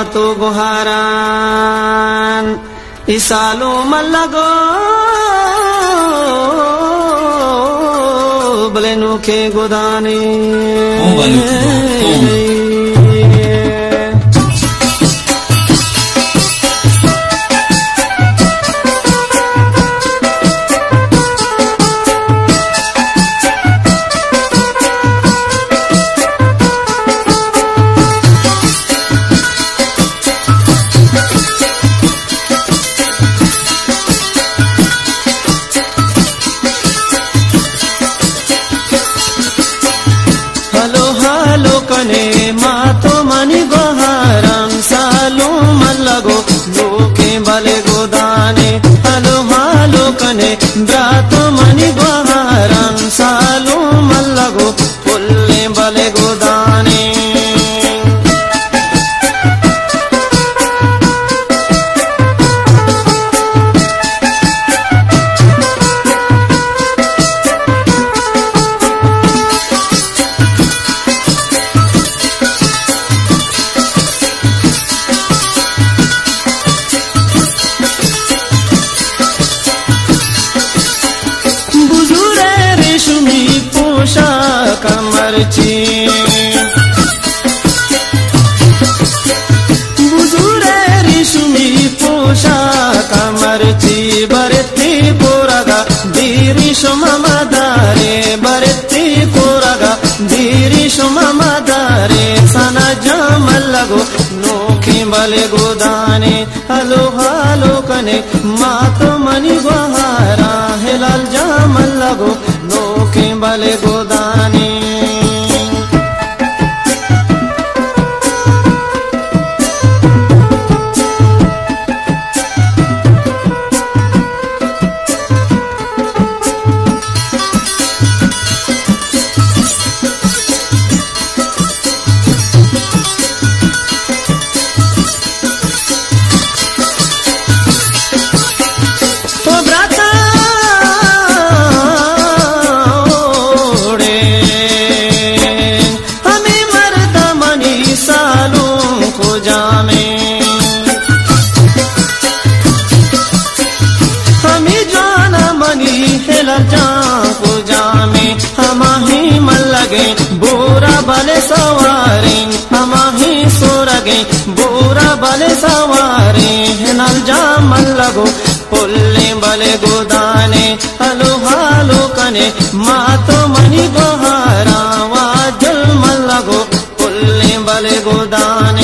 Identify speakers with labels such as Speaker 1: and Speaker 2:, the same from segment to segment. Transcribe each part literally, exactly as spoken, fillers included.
Speaker 1: मातो गुहारान इसालो मल्लगो बलेनु के गोदाने मातो मनी गोहाराम सालो मल्लगो लोके बले गोदाने हलो हालो कने ब्रातो मनी गोहाराम सालो मल्लगो पुल्ले बले गोदाने कमरची बुजुरे रेशमी पोशा कमरची बरती पोरगा दीरिश ममदारे बरती पोरगा दीरिश ममदारे सना जामल्लगो नोखे बले गोदाने हलो हालो कने मातो मनी गोहारा हिलाल जामल्लगो नोखे बले गोदाने बोरा बले सवारी हमाही सोरगे बोरा बले सवारी नल जामल लगो पुल्ले बले गोदाने हलो हालो कने मातो मनी गोहारा वाजल मल लगो पुल्ले बले गोदाने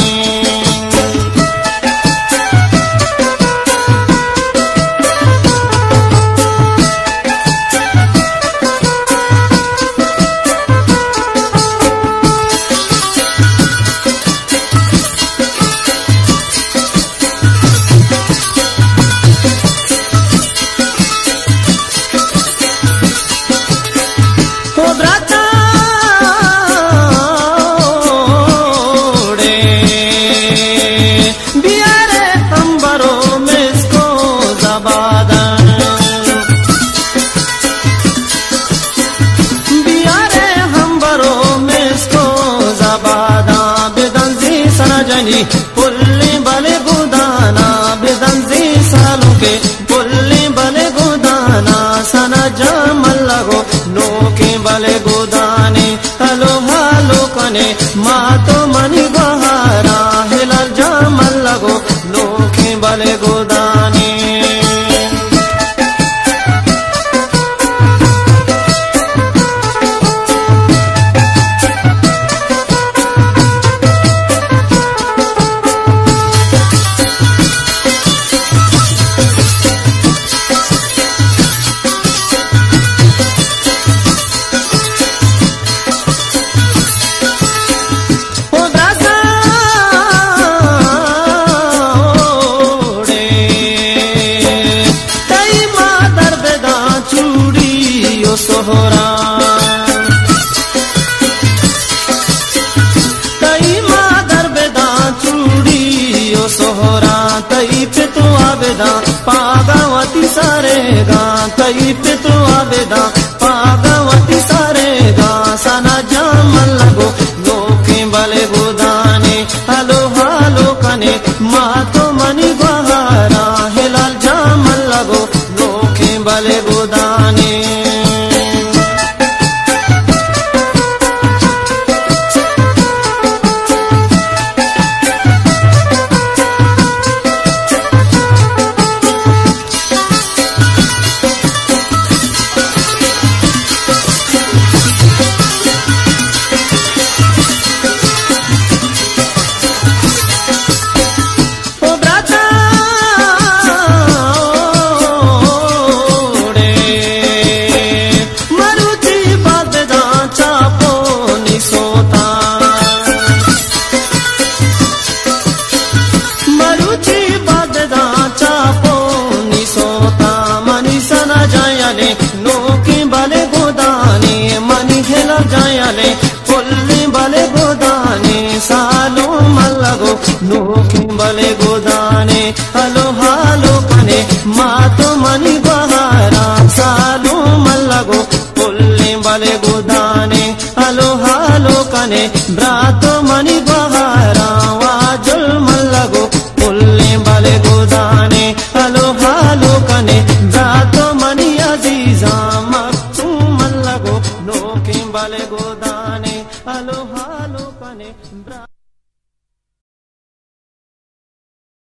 Speaker 1: पुल्ले बले गोदाना बेदंजी सालों के पुल्ले बले गोदाना सना जामल लगो नोके बले गोदाने हलो हालो कने मातो मनी गोहारा हिलाल जामल लगो नोके बले गोदाने सोहरा तई मादर बेदा चूड़ी ओ सोहरा तई पे तो आवेदा पागावती सारेगा तई पे तो आवेदा पागावती सारेगा सना जामल लगो लोके बले गोदाने हलो हालो कने हलो हालो कने मातो मनी